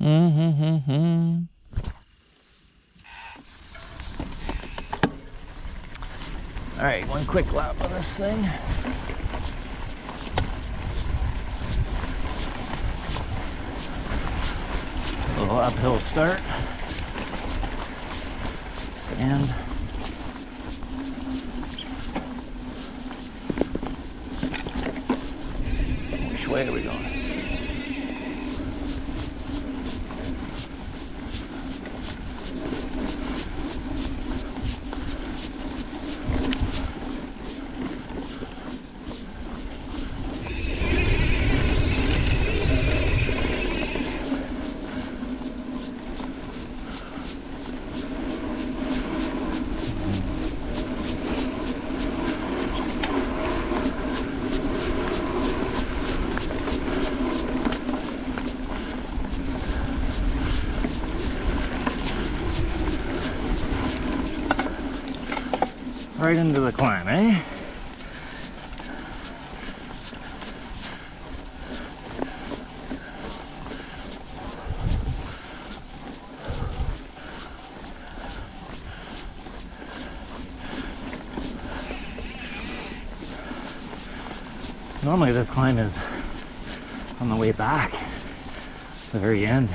All right, one quick lap on this thing. A little uphill start. Sand. Which way are we going? Right into the climb, eh? Normally this climb is on the way back, the very end.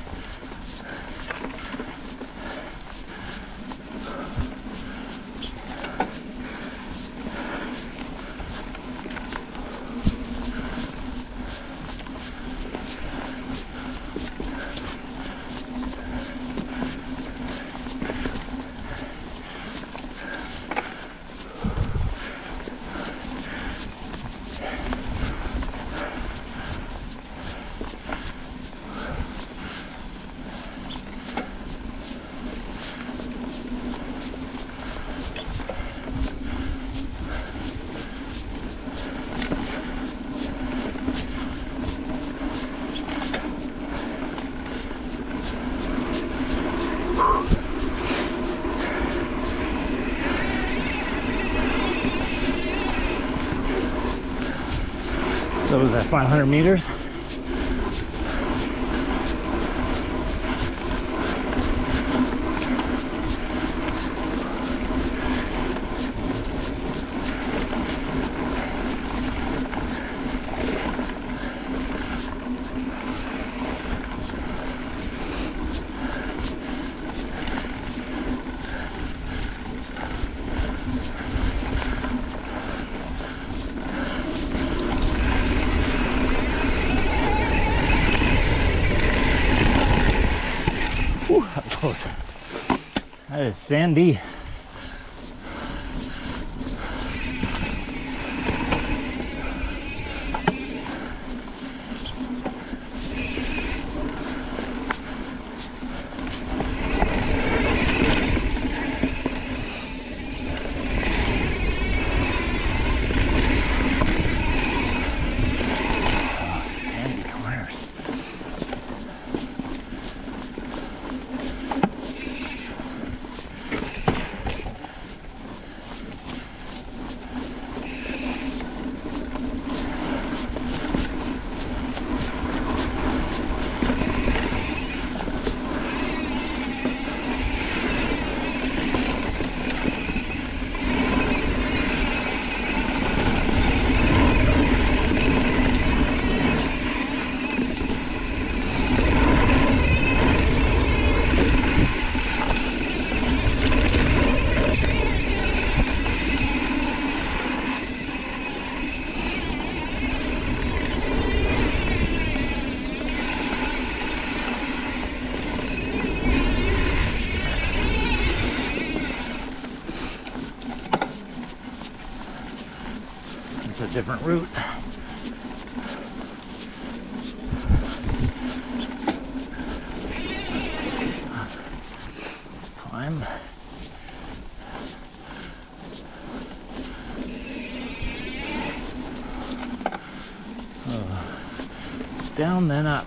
So was that 500 meters? Whew, up close. That is sandy. A different route. Climb. So down then up.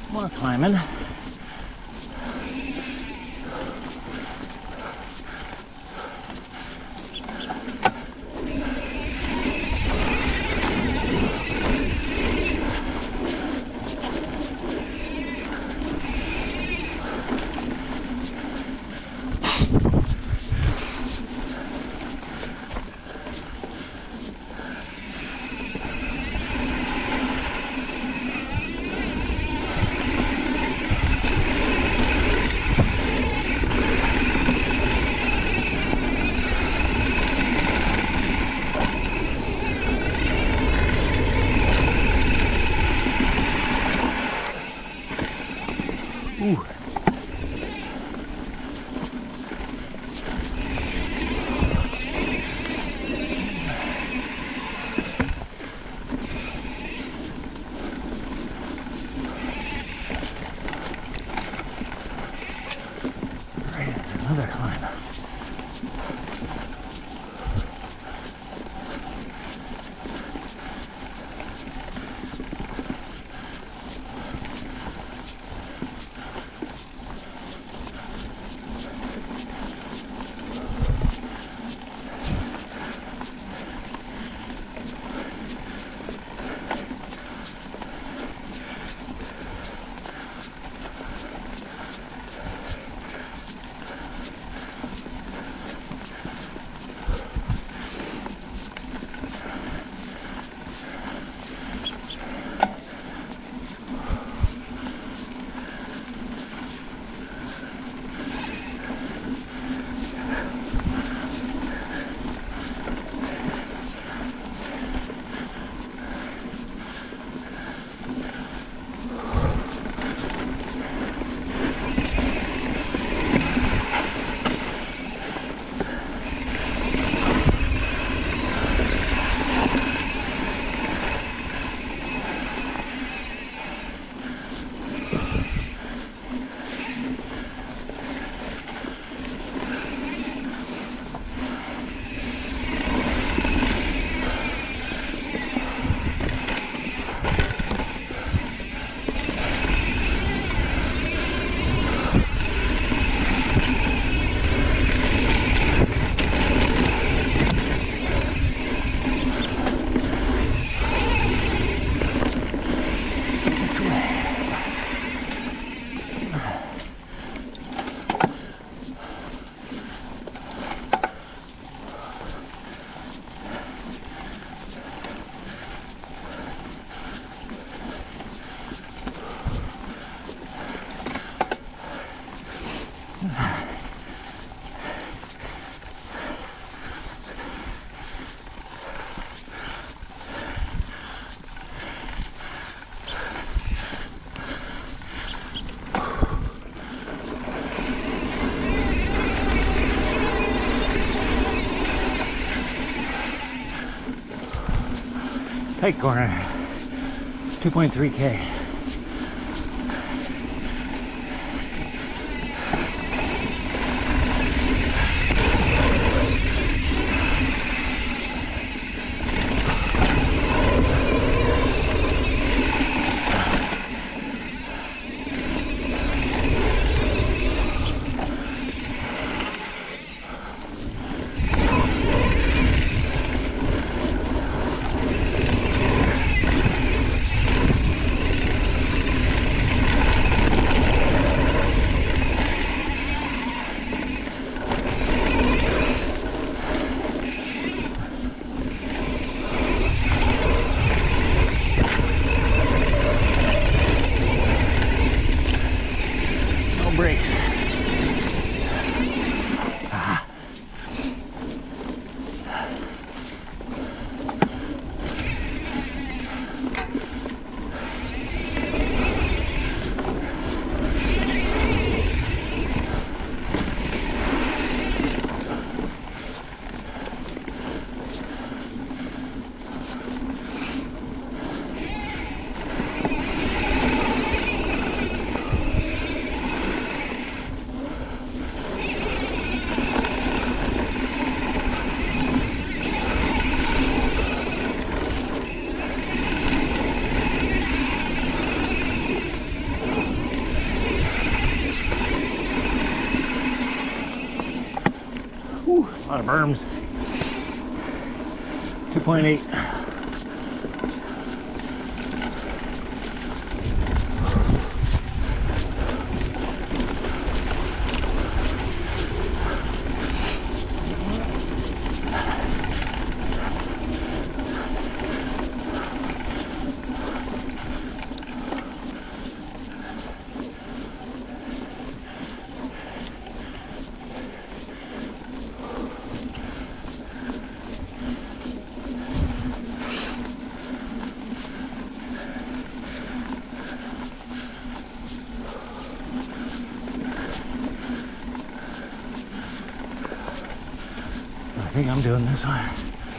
More climbing. Ooh. Right, another climb. Tight corner, 2.3K. lot of berms. 2.8. I think I'm doing this one.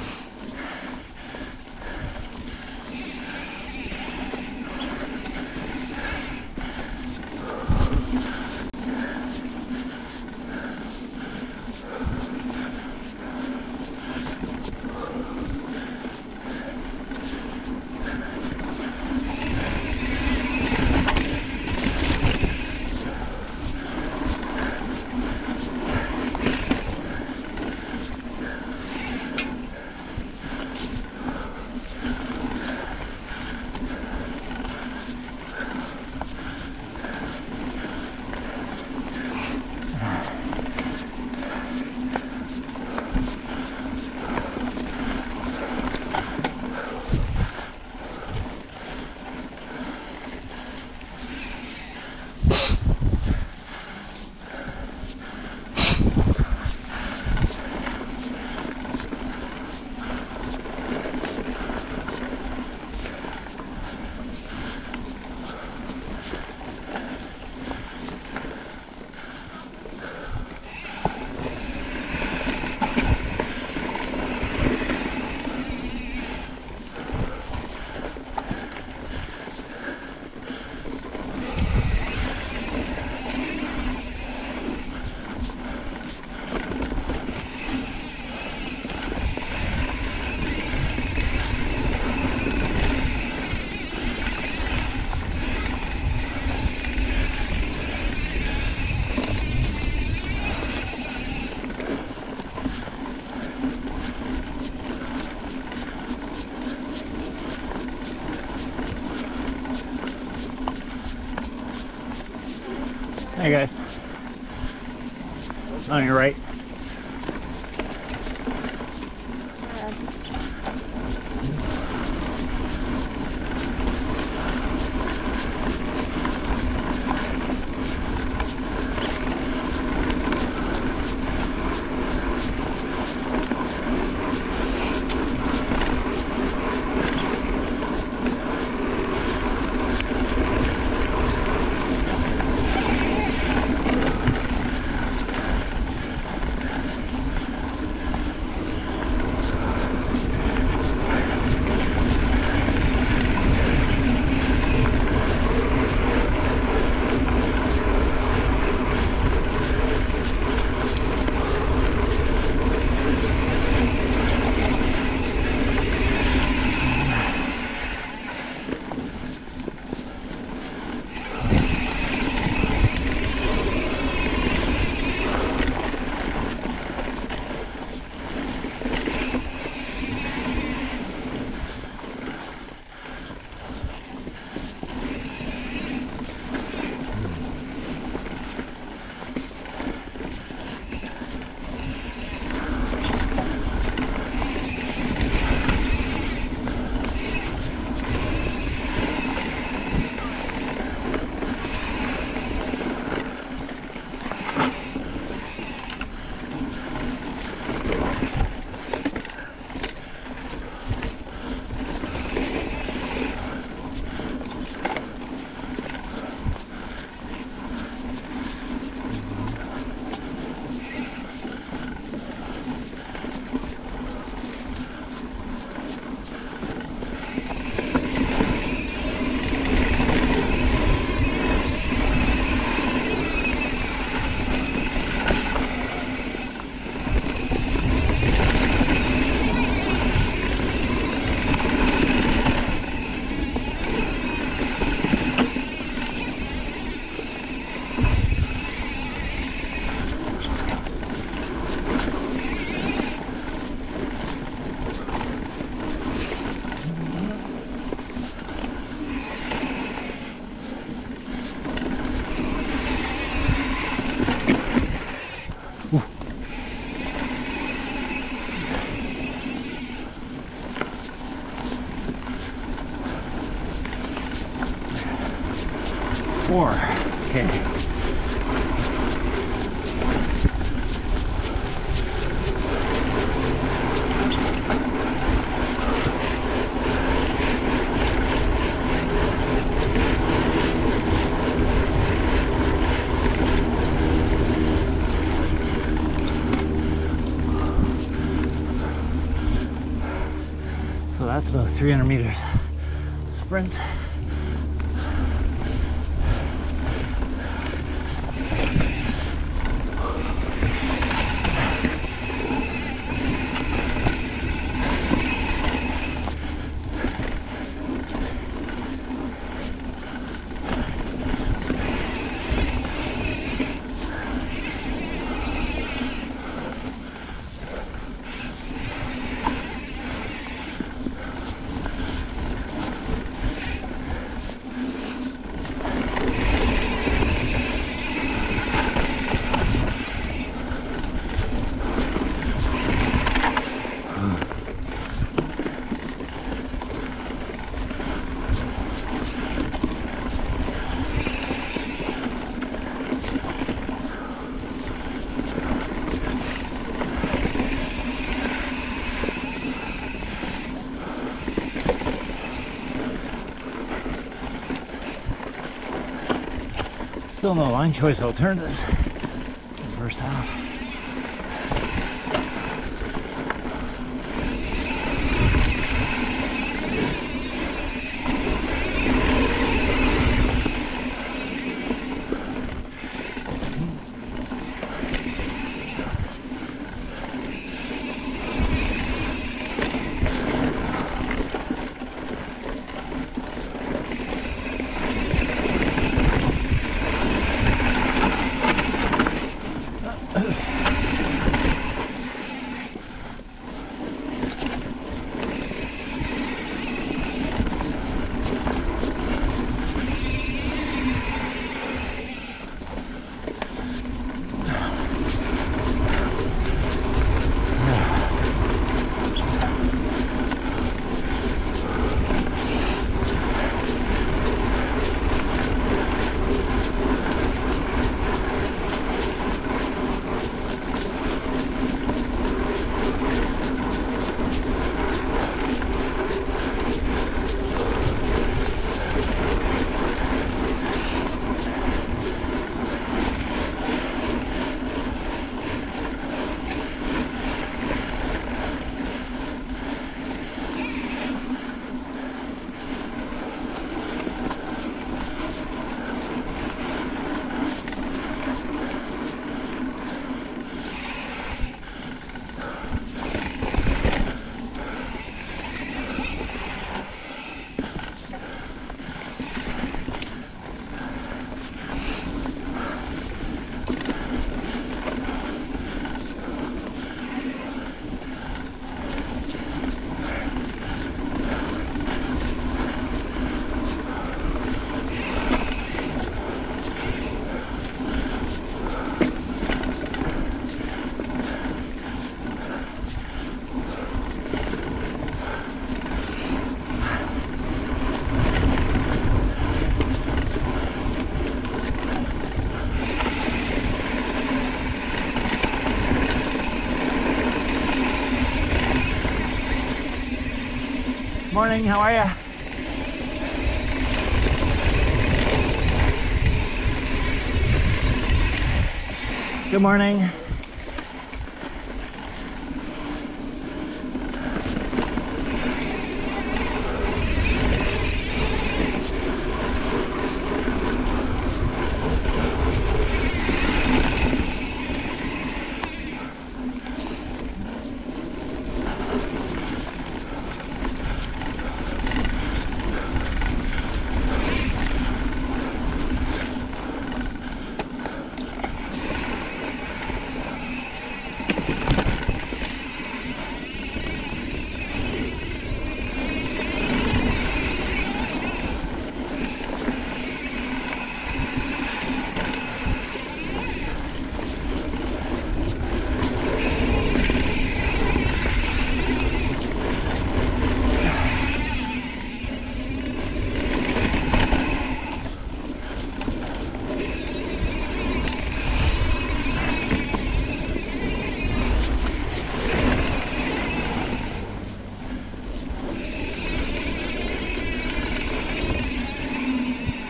Hey guys, on your right. 4. Okay. So that's about 300 meters sprint. Still no line choice alternatives in the first half. Morning, how are ya? Good morning.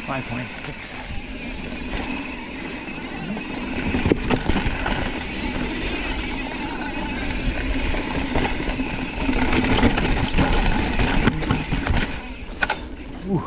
5.6. Ooh.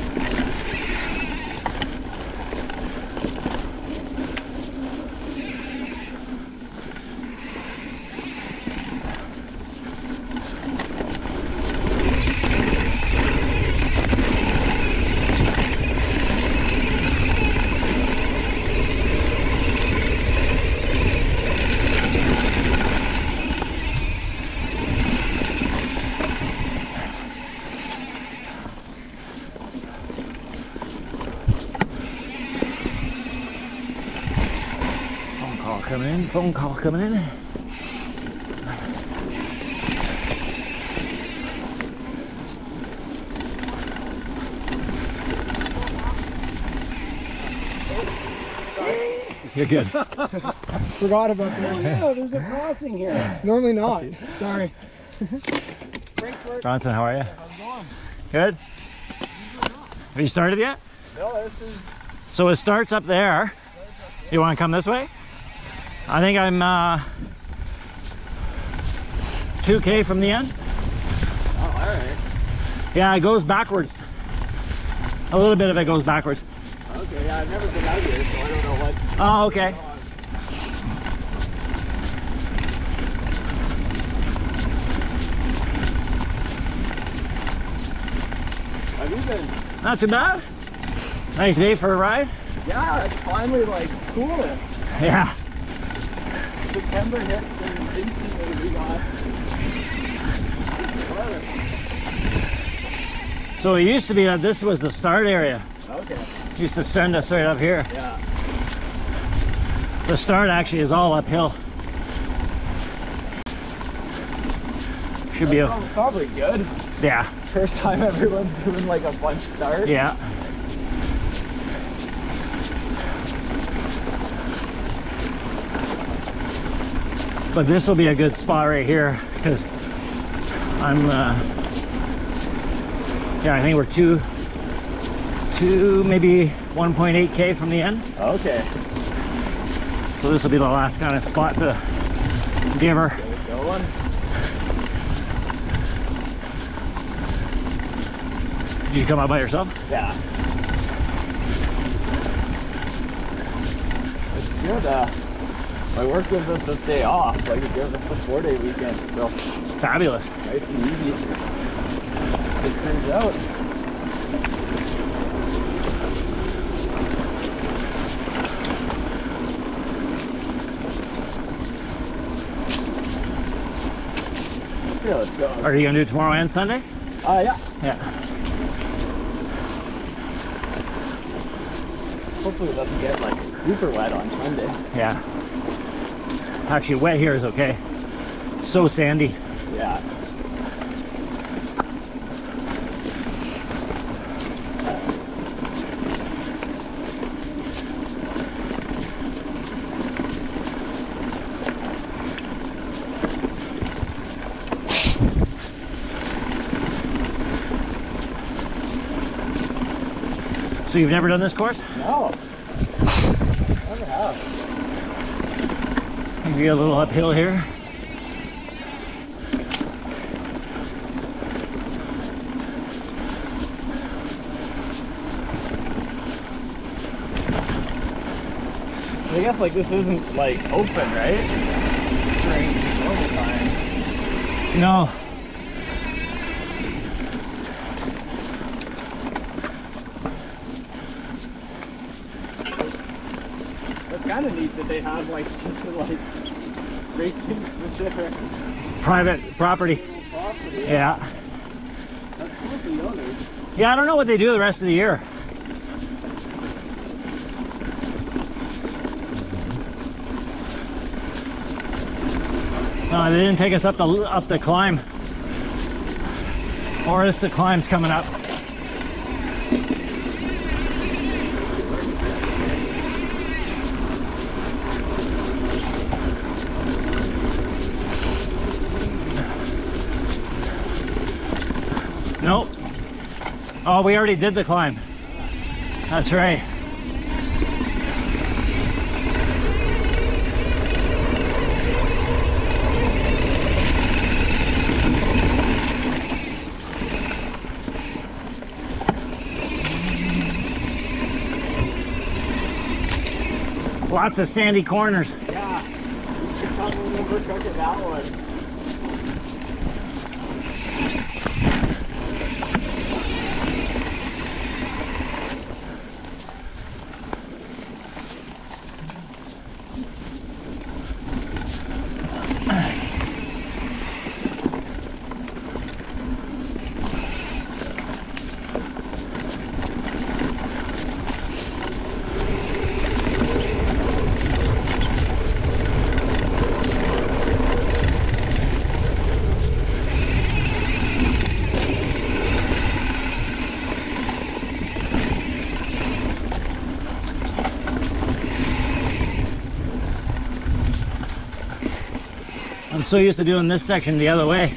Phone call coming in. You're good. Forgot about that. Yeah, there's a crossing here. Normally not. Sorry. Bronson, how are you? How's it going? Good? Have you started yet? No, this is... So it starts up there. You want to come this way? I think I'm 2K from the end. Oh, alright. Yeah, it goes backwards. A little bit of it goes backwards. Okay, yeah, I've never been out here, so I don't know what... Oh, okay. Have you been? Not too bad. Nice day for a ride. Yeah, it's finally like cooler. Yeah. September hits and instantly we got weather. So it used to be that this was the start area. Okay. Used to send us right up here. Yeah. The start actually is all uphill. Should be a... Probably good. Yeah. First time everyone's doing like a bunch start. Yeah. But this will be a good spot right here because I'm yeah, I think we're two maybe 1.8K from the end. Okay. So this will be the last kind of spot to give her. Get it going. Did you come out by yourself? Yeah. It's good. My work gives us this day off. Like it gives us the 4-day weekend. So Fabulous. nice and easy. It turns out. Yeah, let's go. Are you gonna do tomorrow and Sunday? Yeah. Yeah. Hopefully it doesn't get like super wet on Sunday. Yeah. Actually, wet here is okay. So sandy. Yeah. So you've never done this course? No. Never have. Maybe a little uphill here. I guess like this isn't like open, right? During normal time. No. That's kind of neat that they have like just a, like racing specific Private property. property. Yeah. That's cool for the owners. Yeah, I don't know what they do the rest of the year. No, they didn't take us up the climb. Or it's the climb's coming up. Nope. Oh, we already did the climb. That's right. Lots of sandy corners. Yeah. You should probably overcook it that one. I'm so used to doing this section the other way.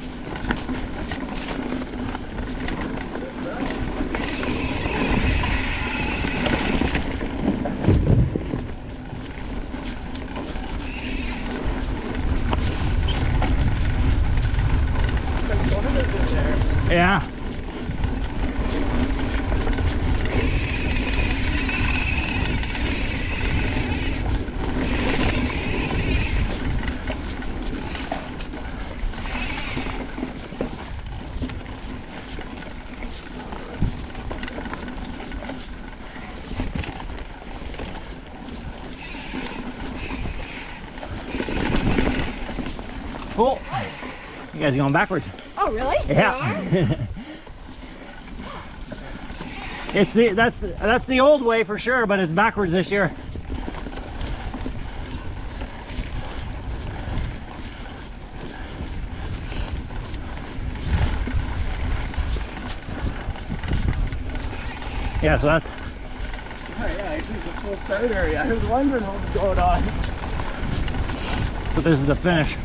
Yeah. Cool. You guys are going backwards. Oh, really? Yeah. It's that's the old way for sure, but it's backwards this year. Yeah, so that's. Oh yeah, I see the full start area. I was wondering what was going on. So this is the finish.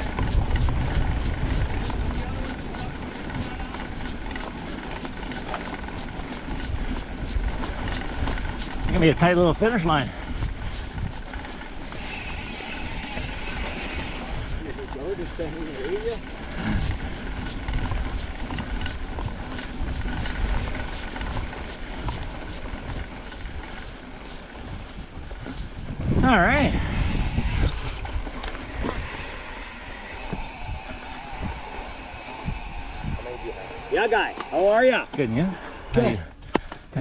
It's gonna be a tight little finish line. Go to 70 radius. All right. Yeah, guy. How are ya? Good, and you? Good.